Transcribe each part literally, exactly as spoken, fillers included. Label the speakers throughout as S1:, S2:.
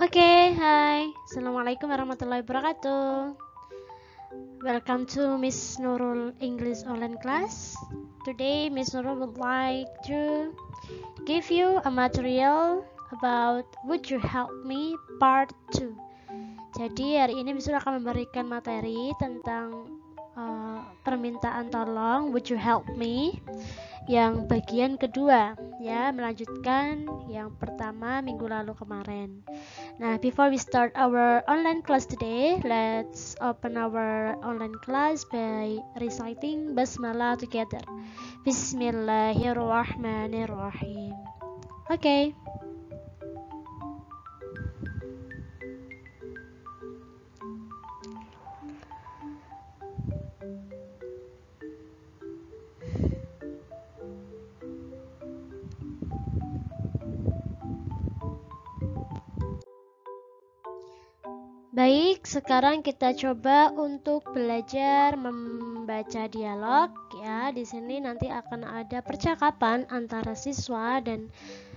S1: Oke, hai. Assalamualaikum warahmatullahi wabarakatuh. Welcome to Miss Nurul English online class. Today, Miss Nurul would like to give you a material about Would You Help Me Part two. Jadi hari ini Miss Nurul akan memberikan materi tentang uh, permintaan tolong Would You Help Me yang bagian kedua, ya, melanjutkan yang pertama minggu lalu kemarin. Nah, before we start our online class today, let's open our online class by reciting Basmalah together. Bismillahirrahmanirrahim. Okay. Baik, sekarang kita coba untuk belajar membaca dialog, ya. Di sini nanti akan ada percakapan antara siswa dan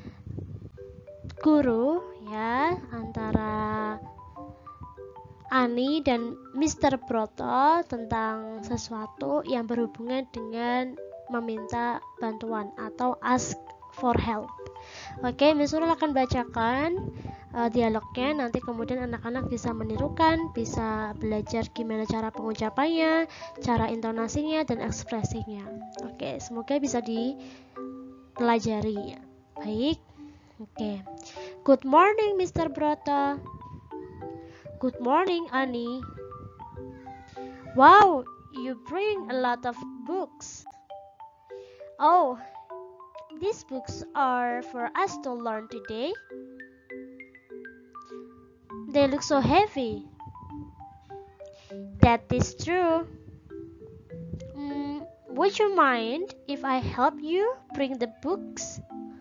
S1: guru, ya, antara Ani dan mister Broto tentang sesuatu yang berhubungan dengan meminta bantuan atau ask for help. Oke, Miss Nurul akan bacakan uh, dialognya, nanti kemudian anak-anak bisa menirukan, bisa belajar gimana cara pengucapannya, cara intonasinya dan ekspresinya. Oke, semoga bisa dipelajari. Baik. Oke. Good morning, mister Broto. Good morning, Ani. Wow, you bring a lot of books. Oh, these books are for us to learn today. They look so heavy. That is true. Mm, would you mind if I help you bring the books?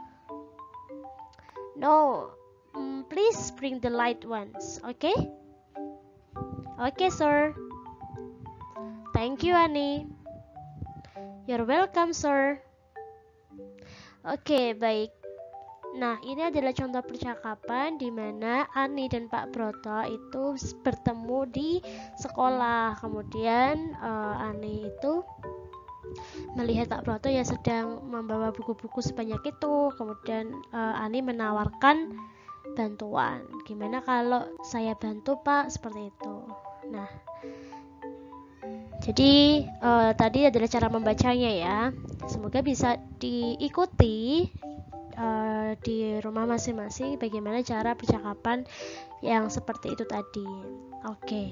S1: No, mm, please bring the light ones, okay? Okay, sir. Thank you, Ani. You're welcome, sir. Oke, baik. Nah, ini adalah contoh percakapan di mana Ani dan Pak Broto itu bertemu di sekolah. Kemudian uh, Ani itu melihat Pak Broto yang sedang membawa buku-buku sebanyak itu. Kemudian uh, Ani menawarkan bantuan. Gimana kalau saya bantu, Pak? Seperti itu. Nah, jadi uh, tadi adalah cara membacanya, ya. Semoga bisa diikuti uh, di rumah masing-masing bagaimana cara percakapan yang seperti itu tadi. Oke.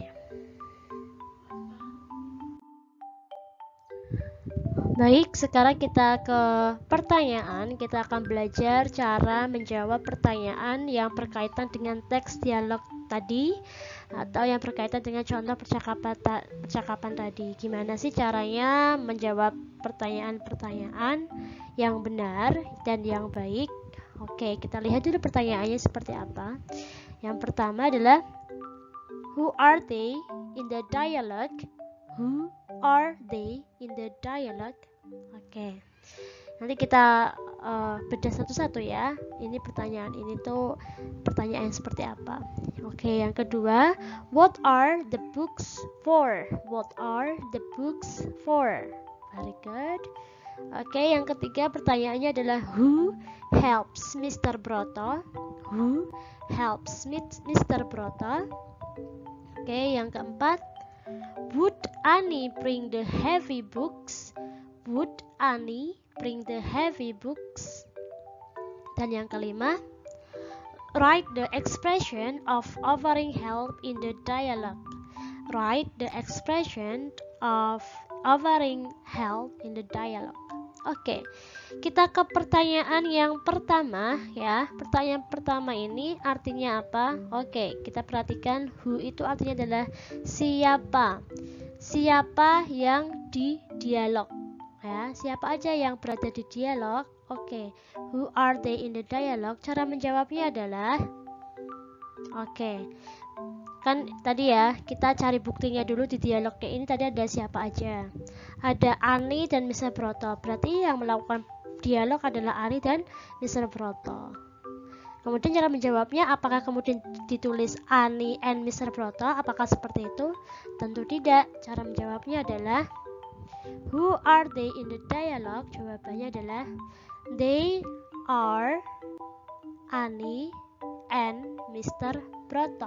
S1: Baik, sekarang kita ke pertanyaan. Kita akan belajar cara menjawab pertanyaan yang berkaitan dengan teks dialog tadi atau yang berkaitan dengan contoh percakapan, ta- percakapan tadi. Gimana sih caranya menjawab pertanyaan-pertanyaan yang benar dan yang baik? Oke, kita lihat dulu pertanyaannya seperti apa. Yang pertama adalah who are they in the dialogue? Who are they in the dialogue? Oke, nanti kita uh, bedah satu-satu, ya. Ini pertanyaan ini tuh pertanyaan seperti apa? Oke, yang kedua, what are the books for? What are the books for? Very good. Oke, yang ketiga pertanyaannya adalah who helps mister Broto? Who helps mister Broto? Oke, yang keempat, would Ani bring the heavy books? Would Ani bring the heavy books? Dan yang kelima, write the expression of offering help in the dialogue. Write the expression of offering help in the dialogue. Oke, kita ke pertanyaan yang pertama, ya. Pertanyaan pertama ini artinya apa? Oke, kita perhatikan who itu artinya adalah siapa. Siapa yang di dialog, ya. Siapa aja yang berada di dialog. Oke, who are they in the dialogue? Cara menjawabnya adalah oke, kan tadi ya kita cari buktinya dulu di dialognya ini. Tadi ada siapa aja? Ada Ani dan mister Broto. Berarti yang melakukan dialog adalah Ani dan mister Broto. Kemudian cara menjawabnya, apakah kemudian ditulis Annie and mister Broto? Apakah seperti itu? Tentu tidak. Cara menjawabnya adalah who are they in the dialogue? Jawabannya adalah they are Annie and mister Broto.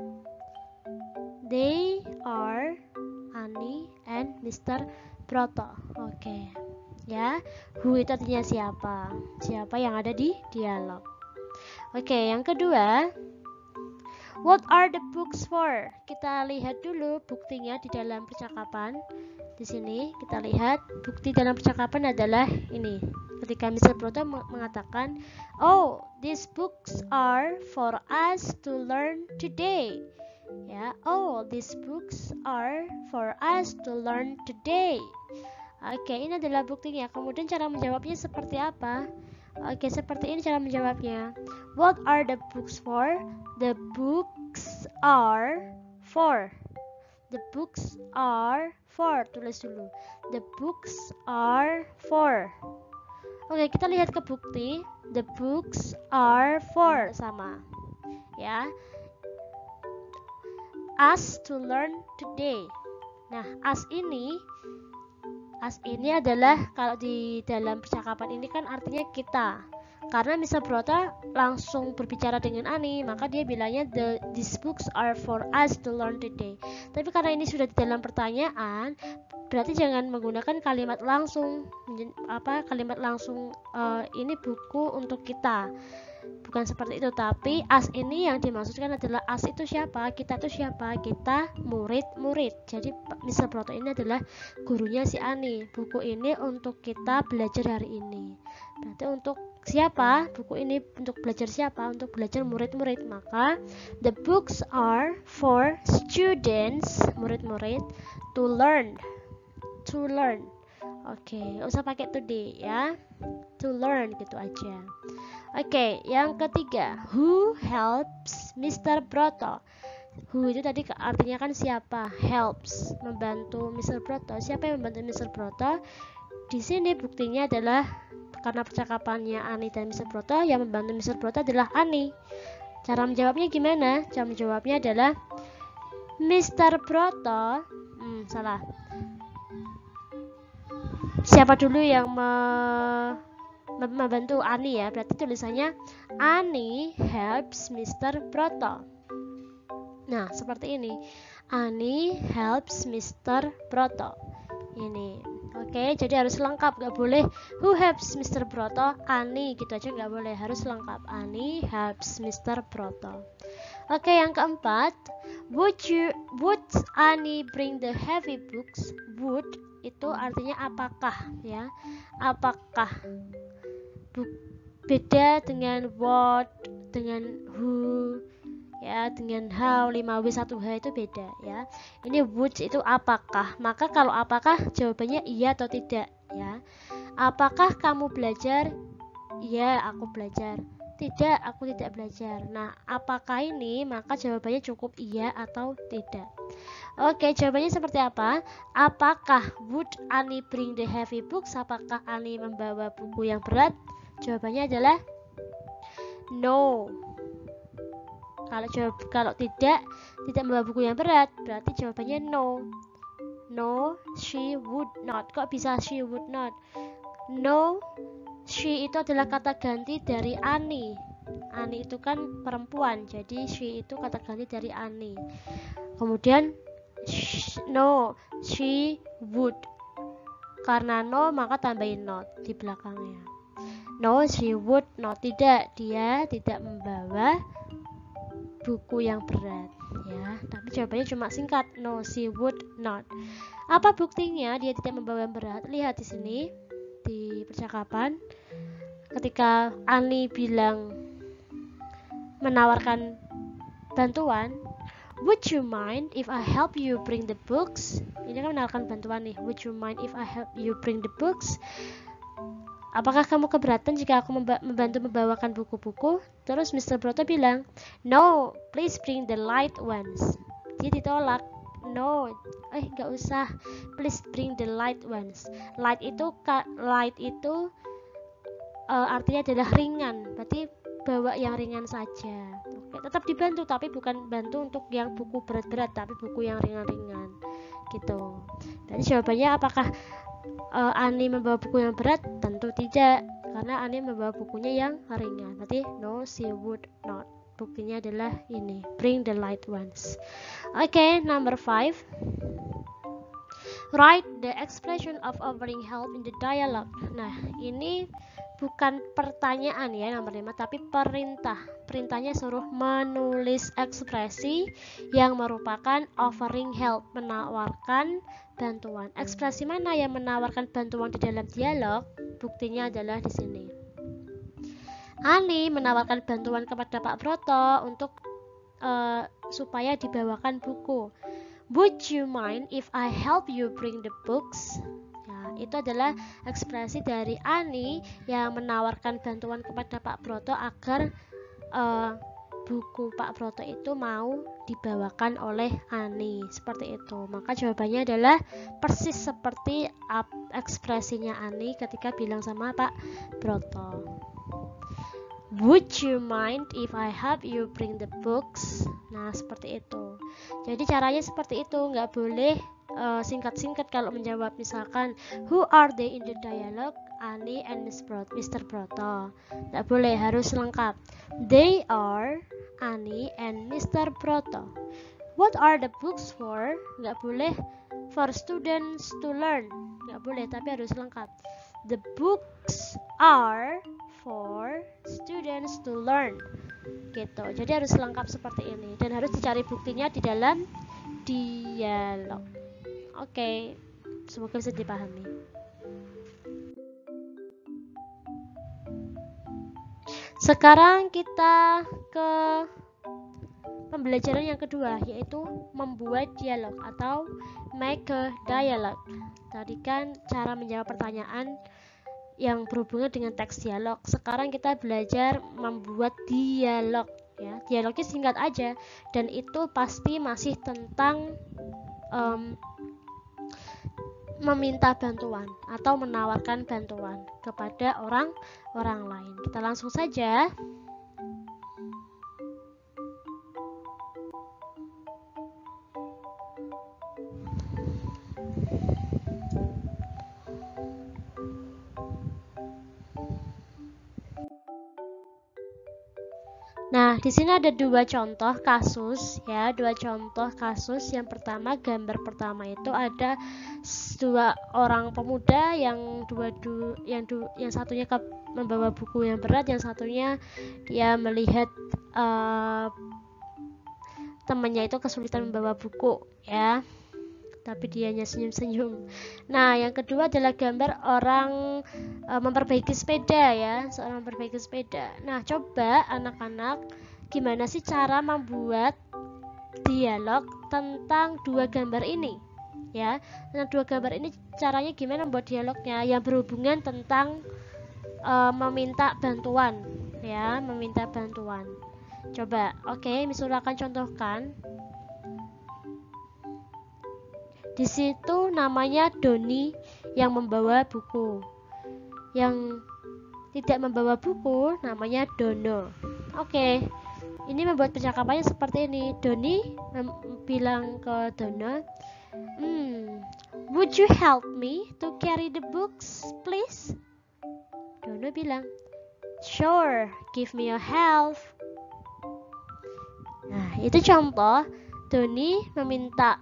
S1: They are Annie and mister Broto. Oke. Okay. Ya, who itu artinya siapa? Siapa yang ada di dialog. Oke, okay, yang kedua, what are the books for? Kita lihat dulu buktinya di dalam percakapan. Di sini kita lihat bukti dalam percakapan adalah ini. Ketika mister Broto mengatakan, "Oh, these books are for us to learn today." Ya, oh, these books are for us to learn today. Oke, okay, ini adalah buktinya. Kemudian cara menjawabnya seperti apa? Oke, seperti ini cara menjawabnya. What are the books for? The books are for. The books are for. Tulis dulu. The books are for. Oke, kita lihat ke bukti. The books are for. Sama. Ya. Us to learn today. Nah, us ini As ini adalah kalau di dalam percakapan ini kan artinya kita. Karena mister Broto langsung berbicara dengan Annie, maka dia bilangnya the these books are for us to learn today. Tapi karena ini sudah di dalam pertanyaan, berarti jangan menggunakan kalimat langsung. Apa kalimat langsung uh, ini buku untuk kita. Bukan seperti itu, tapi as ini yang dimaksudkan adalah as itu siapa, kita itu siapa, kita murid-murid. Jadi mister Broto ini adalah gurunya si Ani. Buku ini untuk kita belajar hari ini. Berarti untuk siapa? Buku ini untuk belajar siapa? Untuk belajar murid-murid. Maka the books are for students, murid-murid, to learn, to learn. Oke, okay, gak usah pakai today ya. To learn gitu aja. Oke, okay, yang ketiga, who helps mister Broto? Who itu tadi artinya kan siapa? Helps, membantu mister Broto. Siapa yang membantu mister Broto? Di sini buktinya adalah karena percakapannya Ani dan mister Broto, yang membantu mister Broto adalah Ani. Cara menjawabnya gimana? Cara menjawabnya adalah mister Broto. Hmm, salah. Siapa dulu yang me membantu Ani ya? Berarti tulisannya Ani helps mister Broto. Nah, seperti ini. Ani helps mister Broto. Ini. Oke, jadi harus lengkap, gak boleh who helps mister Broto, Ani gitu aja gak boleh, harus lengkap. Ani helps mister Broto. Oke, yang keempat, would you would Ani bring the heavy books? Would itu artinya apakah ya, apakah. Beda dengan what, dengan who ya, dengan how. lima W satu H itu beda ya. Ini would itu apakah, maka kalau apakah jawabannya iya atau tidak ya. Apakah kamu belajar? Iya, aku belajar. Tidak, aku tidak belajar. Nah, apakah ini maka jawabannya cukup iya atau tidak. Oke, jawabannya seperti apa? Apakah would Ani bring the heavy books? Apakah Ani membawa buku yang berat? Jawabannya adalah no. Kalau jawab kalau tidak tidak membawa buku yang berat, berarti jawabannya no. No, she would not. Kok bisa she would not? No, she itu adalah kata ganti dari Ani. Ani itu kan perempuan, jadi she itu kata ganti dari Ani. Kemudian sh, no, she would. Karena no maka tambahin not di belakangnya. No, she would not. Tidak, dia tidak membawa buku yang berat ya. Tapi jawabannya cuma singkat, no, she would not. Apa buktinya dia tidak membawa yang berat? Lihat di sini di percakapan, ketika Ani bilang menawarkan bantuan, would you mind if I help you bring the books? Ini kan menawarkan bantuan nih. Would you mind if I help you bring the books? Apakah kamu keberatan jika aku membantu membawakan buku-buku? Terus mister Broto bilang, no, please bring the light ones. Dia ditolak. No, eh gak usah. Please bring the light ones. Light itu light itu uh, artinya adalah ringan. Berarti bawa yang ringan saja. Oke, tetap dibantu tapi bukan bantu untuk yang buku berat-berat, tapi buku yang ringan-ringan gitu. Jadi jawabannya apakah uh, Ani membawa buku yang berat? Tentu tidak, karena Ani membawa bukunya yang ringan. Berarti no, she would not. Buktinya adalah ini, bring the light ones. Oke, okay, number five. Write the expression of offering help in the dialogue. Nah, ini bukan pertanyaan ya nomor lima, tapi perintah. Perintahnya suruh menulis ekspresi yang merupakan offering help, menawarkan bantuan. Ekspresi mana yang menawarkan bantuan di dalam dialog? Buktinya adalah di sini. Ani menawarkan bantuan kepada Pak Broto untuk uh, supaya dibawakan buku. Would you mind if I help you bring the books? Nah, itu adalah ekspresi dari Ani yang menawarkan bantuan kepada Pak Broto agar uh, buku Pak Broto itu mau dibawakan oleh Ani. Seperti itu. Maka jawabannya adalah persis seperti uh, ekspresinya Ani ketika bilang sama Pak Broto. Would you mind if I help you bring the books? Nah, seperti itu. Jadi caranya seperti itu, nggak boleh uh, singkat-singkat kalau menjawab. Misalkan, who are they in the dialogue? Ani and Mister Broto. Nggak boleh, harus lengkap. They are Ani and Mister Broto. What are the books for? Nggak boleh for students to learn. Nggak boleh, tapi harus lengkap. The books are for students to learn. Gitu. Jadi harus lengkap seperti ini dan harus dicari buktinya di dalam dialog. Oke, semoga bisa dipahami. Sekarang kita ke pembelajaran yang kedua, yaitu membuat dialog atau make a dialogue. Tadi kan cara menjawab pertanyaan yang berhubungan dengan teks dialog. Sekarang kita belajar membuat dialog ya. Dialognya singkat aja dan itu pasti masih tentang um, meminta bantuan atau menawarkan bantuan kepada orang-orang lain. Kita langsung saja. Nah, di sini ada dua contoh kasus ya, dua contoh kasus. Yang pertama, gambar pertama itu ada dua orang pemuda yang dua du, yang du, yang satunya ke, membawa buku yang berat, yang satunya dia melihat uh, temannya itu kesulitan membawa buku ya. Tapi dianya senyum-senyum. Nah, yang kedua adalah gambar orang e, memperbaiki sepeda ya, seorang memperbaiki sepeda. Nah, coba anak-anak, gimana sih cara membuat dialog tentang dua gambar ini? Ya, tentang dua gambar ini caranya gimana membuat dialognya yang berhubungan tentang e, meminta bantuan, ya, meminta bantuan. Coba, oke, okay, Misura akan contohkan. Di situ namanya Doni yang membawa buku. Yang tidak membawa buku namanya Dono. Oke. Ini membuat percakapannya seperti ini. Doni bilang ke Dono, hmm, would you help me to carry the books, please? Dono bilang, sure, give me your help. Nah, itu contoh Doni meminta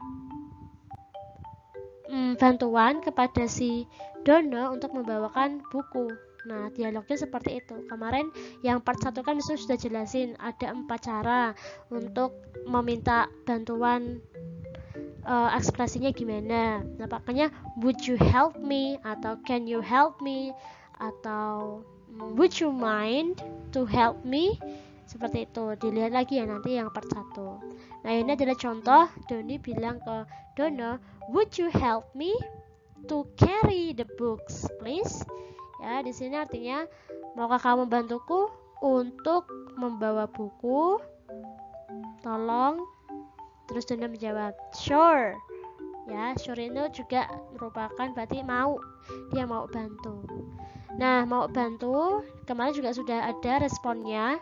S1: Hmm, bantuan kepada si Dono untuk membawakan buku. Nah, dialognya seperti itu. Kemarin yang part satu kan Mister sudah jelasin ada empat cara untuk meminta bantuan, uh, ekspresinya gimana. Nah, makanya would you help me atau can you help me atau would you mind to help me, seperti itu. Dilihat lagi ya nanti yang part satu. Nah, ini adalah contoh Doni bilang ke Dono, would you help me to carry the books, please? Ya, di sini artinya, maukah kamu membantuku untuk membawa buku? Tolong. Terus Dono menjawab, sure. Ya, sure itu juga merupakan berarti mau. Dia mau bantu. Nah, mau bantu, kemarin juga sudah ada responnya.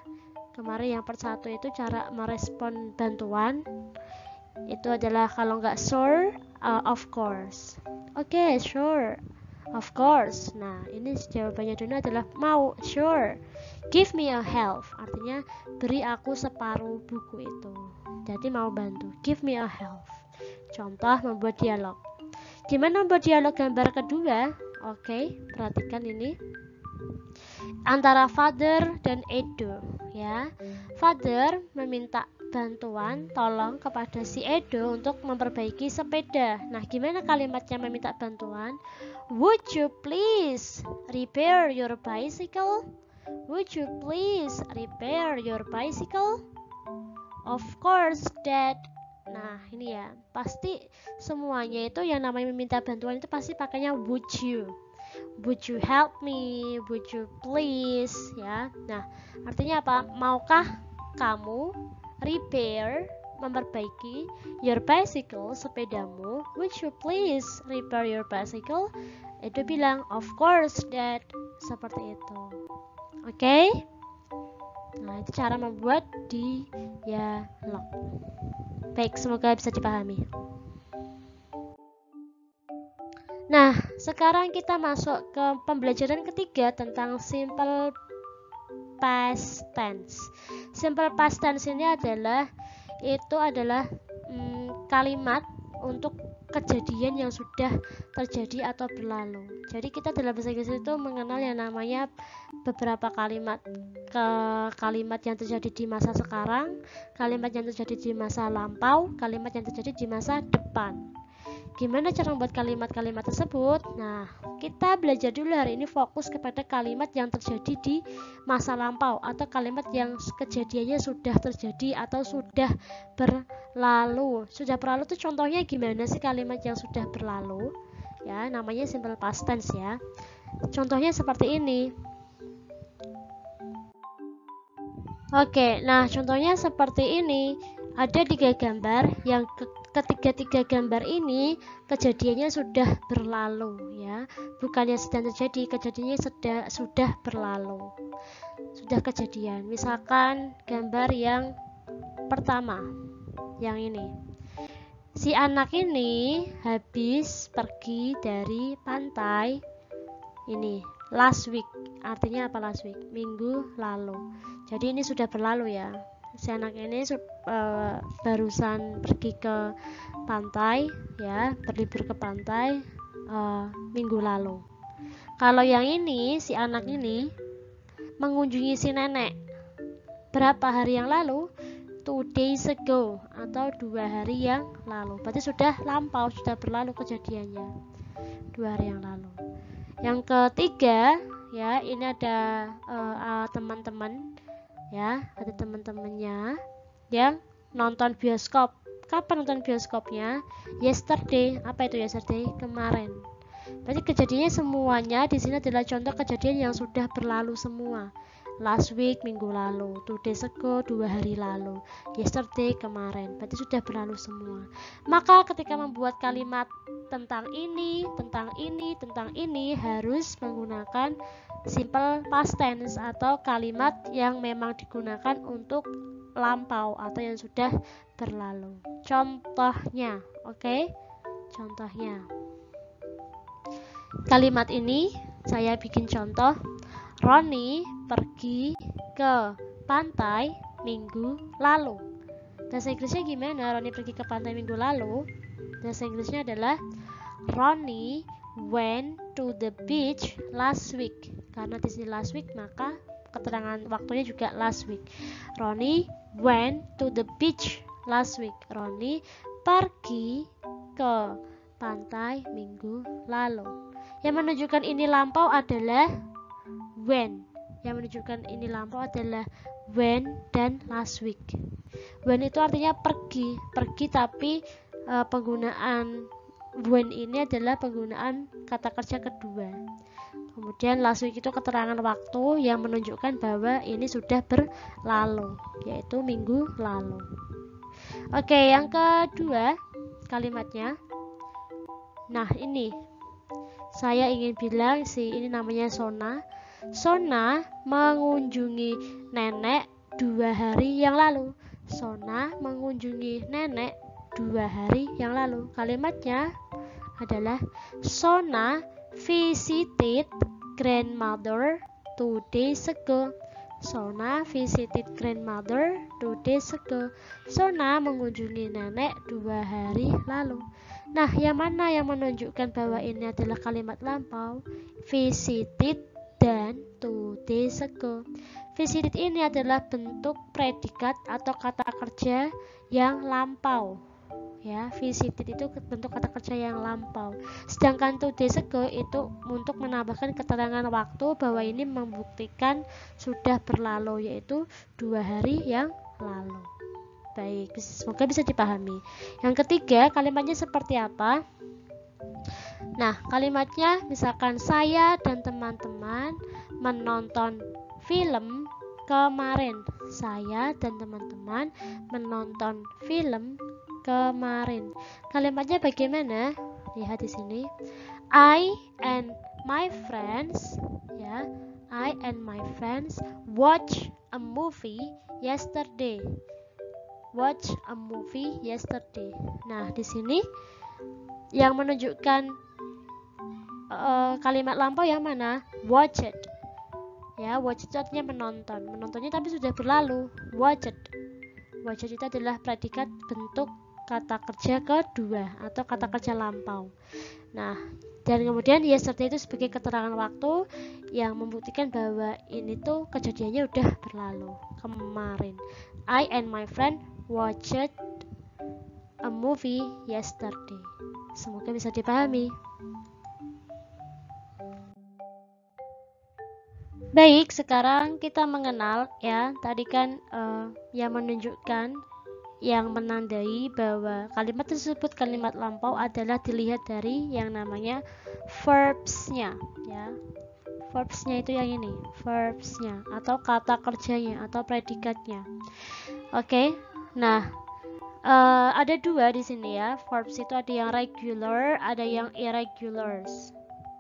S1: Kemarin yang part satu itu cara merespon bantuan. Itu adalah kalau nggak sure, uh, of course. Oke, okay, sure, of course. Nah, ini jawabannya Dona adalah mau, sure. Give me a half, artinya beri aku separuh buku itu. Jadi mau bantu. Give me a half. Contoh membuat dialog. Gimana membuat dialog gambar kedua? Oke, okay, perhatikan ini. Antara father dan Edo, ya. Father meminta bantuan tolong kepada si Edo untuk memperbaiki sepeda. Nah, gimana kalimatnya meminta bantuan? Would you please repair your bicycle? Would you please repair your bicycle? Of course, Dad. Nah, ini ya, pasti semuanya itu yang namanya meminta bantuan itu pasti pakainya would you. Would you help me? Would you please? Ya. Nah, artinya apa? Maukah kamu repair, memperbaiki your bicycle, sepedamu? Would you please repair your bicycle? Itu bilang, of course, Dad. Seperti itu. Oke? Okay? Nah, itu cara membuat dialog. Baik, semoga bisa dipahami. Nah, sekarang kita masuk ke pembelajaran ketiga tentang simple past tense. Simple past tense ini adalah itu adalah hmm, kalimat untuk kejadian yang sudah terjadi atau berlalu. Jadi kita dalam bahasa Inggris itu mengenal yang namanya beberapa kalimat ke kalimat yang terjadi di masa sekarang, kalimat yang terjadi di masa lampau, kalimat yang terjadi di masa depan. Gimana cara membuat kalimat-kalimat tersebut? Nah, kita belajar dulu hari ini fokus kepada kalimat yang terjadi di masa lampau atau kalimat yang kejadiannya sudah terjadi atau sudah berlalu. Sudah berlalu itu contohnya gimana sih kalimat yang sudah berlalu? Ya, namanya simple past tense ya. Contohnya seperti ini. Oke, nah contohnya seperti ini. Ada tiga gambar yang ke ketiga-tiga gambar ini kejadiannya sudah berlalu ya, bukannya sedang terjadi, kejadiannya sudah sudah berlalu, sudah kejadian. Misalkan gambar yang pertama, yang ini, si anak ini habis pergi dari pantai ini last week. Artinya apa last week? Minggu lalu. Jadi ini sudah berlalu ya. Si anak ini uh, barusan pergi ke pantai ya, berlibur ke pantai uh, minggu lalu. Kalau yang ini, si anak ini mengunjungi si nenek berapa hari yang lalu? Two days ago atau dua hari yang lalu. Berarti sudah lampau, sudah berlalu kejadiannya dua hari yang lalu. Yang ketiga ya, ini ada uh, uh, teman-teman ya, ada teman-temannya yang nonton bioskop. Kapan nonton bioskopnya? Yesterday. Apa itu yesterday? Kemarin. Berarti kejadiannya semuanya di sini adalah contoh kejadian yang sudah berlalu semua. Last week, minggu lalu. Two days ago, dua hari lalu. Yesterday, kemarin. Berarti sudah berlalu semua. Maka ketika membuat kalimat tentang ini, tentang ini, tentang ini harus menggunakan simple past tense atau kalimat yang memang digunakan untuk lampau atau yang sudah berlalu. Contohnya, oke? Okay? Contohnya. Kalimat ini saya bikin contoh. Roni pergi ke pantai minggu lalu. Bahasa Inggrisnya gimana? Roni pergi ke pantai minggu lalu. Bahasa Inggrisnya adalah Roni went to the beach last week. Karena di sini last week, maka keterangan waktunya juga last week. Roni went to the beach last week. Roni pergi ke pantai minggu lalu. Yang menunjukkan ini lampau adalah when. Yang menunjukkan ini lampau adalah when dan last week. When itu artinya pergi, pergi tapi uh, penggunaan when ini adalah penggunaan kata kerja kedua. Kemudian last week itu keterangan waktu yang menunjukkan bahwa ini sudah berlalu, yaitu minggu lalu. Oke, yang kedua kalimatnya. Nah, ini saya ingin bilang si ini namanya Sona. Sona mengunjungi nenek dua hari yang lalu. Sona mengunjungi nenek dua hari yang lalu. Kalimatnya adalah Sona visited grandmother two days ago. Sona visited grandmother two days ago. Sona mengunjungi nenek dua hari lalu. Nah, yang mana yang menunjukkan bahwa ini adalah kalimat lampau? Visited dan two days ago. Visited ini adalah bentuk predikat atau kata kerja yang lampau. Ya, visited itu bentuk kata kerja yang lampau. Sedangkan two days ago itu untuk menambahkan keterangan waktu bahwa ini membuktikan sudah berlalu, yaitu dua hari yang lalu. Baik, semoga bisa dipahami. Yang ketiga, kalimatnya seperti apa? Nah, kalimatnya misalkan saya dan teman-teman menonton film kemarin. Saya dan teman-teman menonton film kemarin. Kalimatnya bagaimana? Lihat di sini. I and my friends, ya. I and my friends watch a movie yesterday. Watch a movie yesterday. Nah, di sini yang menunjukkan uh, kalimat lampau yang mana? Watched. Ya, watched itu artinya menonton. Menontonnya tapi sudah berlalu. Watched. Watched itu adalah predikat bentuk kata kerja kedua atau kata kerja lampau. Nah, dan kemudian yesterday itu sebagai keterangan waktu yang membuktikan bahwa ini tuh kejadiannya udah berlalu, kemarin. I and my friend watched a movie yesterday. Semoga bisa dipahami. Baik, sekarang kita mengenal ya, tadi kan uh, yang menunjukkan, yang menandai bahwa kalimat tersebut kalimat lampau adalah dilihat dari yang namanya verbs-nya ya. Verbs-nya itu yang ini, verbs-nya atau kata kerjanya atau predikatnya. Oke. Nah, uh, ada dua di sini ya. Verbs itu ada yang regular, ada yang irregulars.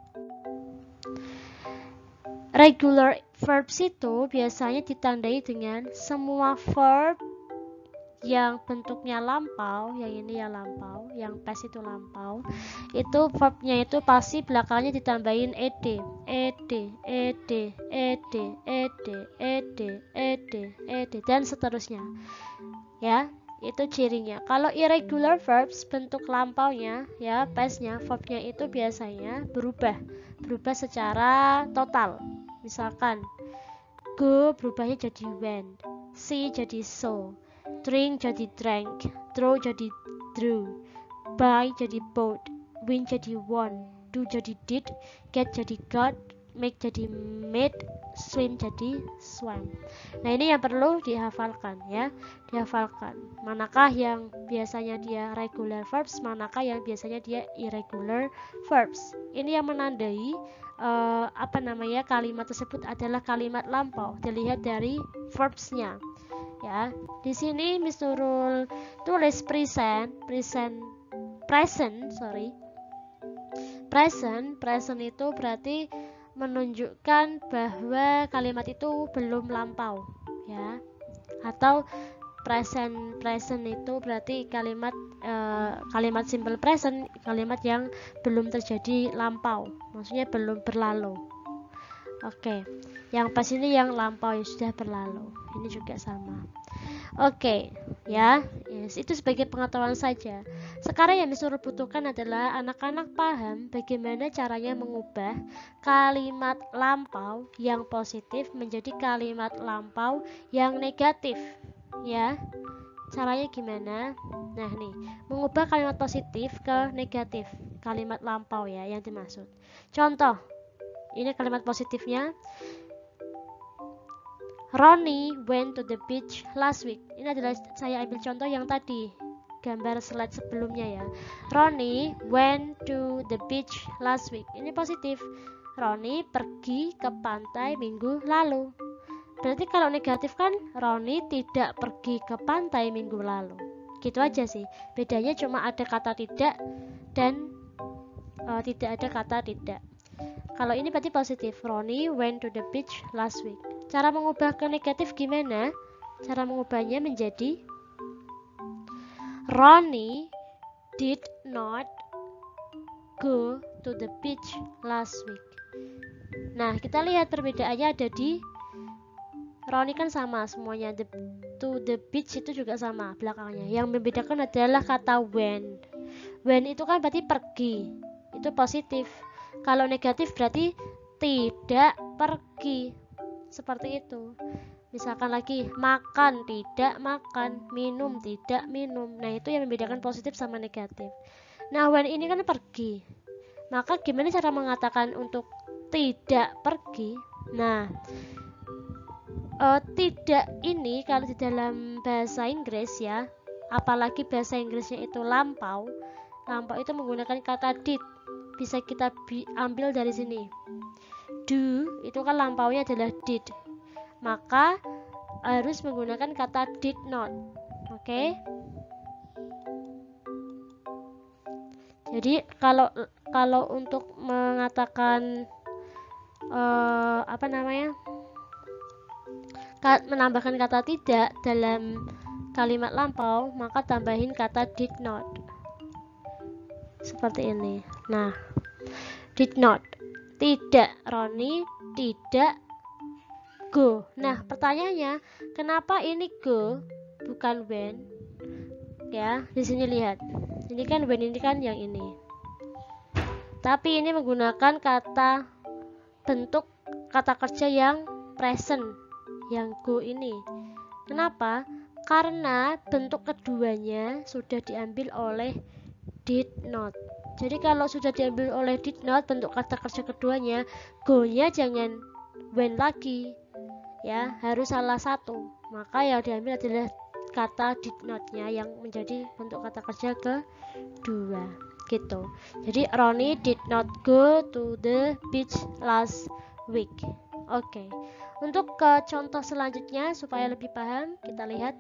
S1: Regular verbs itu biasanya ditandai dengan semua verb yang bentuknya lampau, yang ini ya lampau, yang past itu lampau, itu verbnya itu pasti belakangnya ditambahin ed, ed, ed, ed, ed, ed, ed, ed, dan seterusnya. Ya, itu cirinya. Kalau irregular verbs, bentuk lampaunya, ya pastnya, verbnya itu biasanya berubah, berubah secara total. Misalkan go berubahnya jadi went, see jadi saw, drink jadi drank, throw jadi drew, buy jadi bought, win jadi won, do jadi did, get jadi got, make jadi made, swim jadi swam. Nah, ini yang perlu dihafalkan ya, dihafalkan. Manakah yang biasanya dia regular verbs, manakah yang biasanya dia irregular verbs. Ini yang menandai uh, apa namanya kalimat tersebut adalah kalimat lampau. Dilihat dari verbsnya. Ya, di sini Miss Nurul tulis present, present, present, sorry, present, present itu berarti menunjukkan bahwa kalimat itu belum lampau, ya, atau present, present itu berarti kalimat uh, kalimat simple present, kalimat yang belum terjadi lampau, maksudnya belum berlalu. Oke, yang pas ini yang lampau yang sudah berlalu. Ini juga sama. Oke, ya, yes, itu sebagai pengetahuan saja. Sekarang yang disuruh butuhkan adalah anak-anak paham bagaimana caranya mengubah kalimat lampau yang positif menjadi kalimat lampau yang negatif. Ya, caranya gimana? Nah, nih, mengubah kalimat positif ke negatif, kalimat lampau ya yang dimaksud. Contoh. Ini kalimat positifnya. Ronnie went to the beach last week. Ini adalah saya ambil contoh yang tadi, gambar slide sebelumnya ya. Ronnie went to the beach last week. Ini positif. Ronnie pergi ke pantai minggu lalu. Berarti kalau negatif kan Ronnie tidak pergi ke pantai minggu lalu. Gitu aja sih. Bedanya cuma ada kata tidak dan uh, tidak ada kata tidak. Kalau ini berarti positif. Ronnie went to the beach last week. Cara mengubah ke negatif gimana? Cara mengubahnya menjadi Ronnie did not go to the beach last week. Nah, kita lihat perbedaannya ada di Ronnie kan sama semuanya, the, to the beach itu juga sama belakangnya. Yang membedakan adalah kata when. When itu kan berarti pergi, itu positif. Kalau negatif berarti tidak pergi, seperti itu. Misalkan lagi makan, tidak makan, minum, tidak minum. Nah, itu yang membedakan positif sama negatif. Nah, when ini kan pergi. Maka gimana cara mengatakan untuk tidak pergi? Nah, uh, tidak ini kalau di dalam bahasa Inggris ya, apalagi bahasa Inggrisnya itu lampau. Lampau itu menggunakan kata did. Bisa kita ambil dari sini. Do itu kan lampaunya adalah did. Maka harus menggunakan kata did not. Oke. Okay? Jadi kalau kalau untuk mengatakan uh, apa namanya? menambahkan kata tidak dalam kalimat lampau, maka tambahin kata did not. Seperti ini. Nah, did not. Tidak, Ronnie tidak go. Nah, pertanyaannya, kenapa ini go bukan when? Ya, di sini lihat. Ini kan when, ini kan yang ini. Tapi ini menggunakan kata bentuk kata kerja yang present, yang go ini. Kenapa? Karena bentuk keduanya sudah diambil oleh did not. Jadi kalau sudah diambil oleh did not, bentuk kata kerja keduanya, go-nya jangan when lagi. Ya, harus salah satu. Maka yang diambil adalah kata did not-nya yang menjadi bentuk kata kerja kedua. Gitu. Jadi Ronnie did not go to the beach last week. Oke. Okay. Untuk ke contoh selanjutnya supaya lebih paham, kita lihat.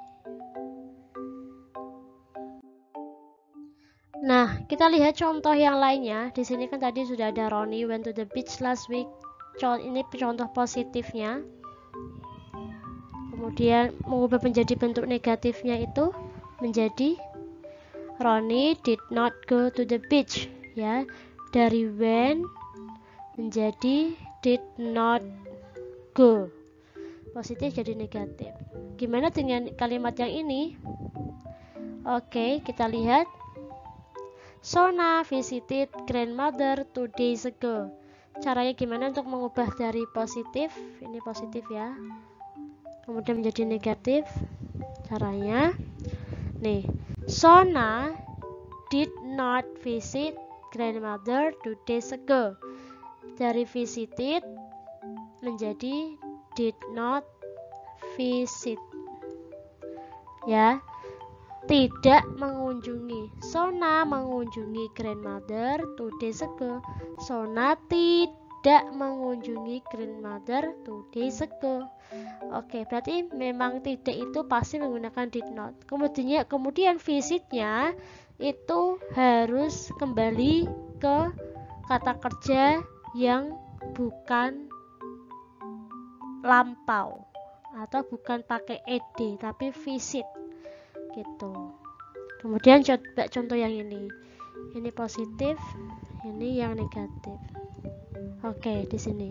S1: Nah, kita lihat contoh yang lainnya. Di sini kan tadi sudah ada Ronnie went to the beach last week. Ini contoh positifnya. Kemudian mengubah menjadi bentuk negatifnya itu menjadi Ronnie did not go to the beach. Ya, dari went menjadi did not go. Positif jadi negatif. Gimana dengan kalimat yang ini? Oke, kita lihat. Sona visited grandmother two days ago. Caranya gimana untuk mengubah dari positif, ini positif ya, kemudian menjadi negatif? Caranya, nih, Sona did not visit grandmother two days ago. Dari visited menjadi did not visit. Ya. Tidak mengunjungi. Sona mengunjungi grandmother two days ago. Sona tidak mengunjungi grandmother two days ago. Oke, berarti memang tidak itu pasti menggunakan did not. Kemudian kemudian visitnya itu harus kembali ke kata kerja yang bukan lampau atau bukan pakai ed tapi visit. Gitu. Kemudian coba contoh yang ini. Ini positif, ini yang negatif. Oke, di sini.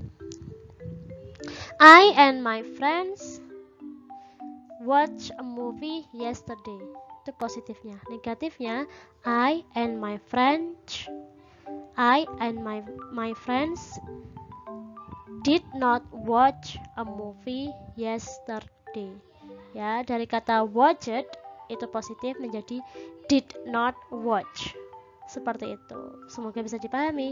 S1: I and my friends watch a movie yesterday. Itu positifnya. Negatifnya, I and my friends I and my my friends did not watch a movie yesterday. Ya, dari kata watched itu positif menjadi did not watch. Seperti itu. Semoga bisa dipahami.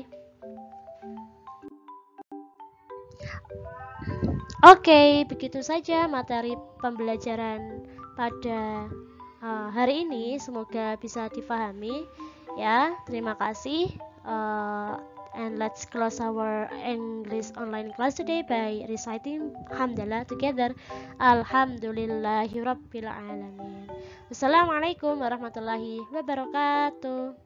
S1: Oke, begitu saja materi pembelajaran pada uh, hari ini. Semoga bisa dipahami. Ya, terima kasih. Uh, And let's close our English online class today by reciting Hamdalah together. Alhamdulillahirabbil alamin. Wassalamualaikum warahmatullahi wabarakatuh.